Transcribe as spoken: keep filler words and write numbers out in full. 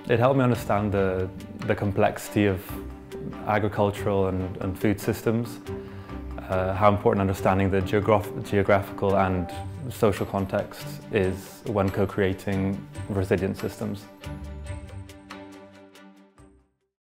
It helped me understand the, the complexity of agricultural and, and food systems, uh, how important understanding the geograph geographical and social context is when co-creating resilient systems.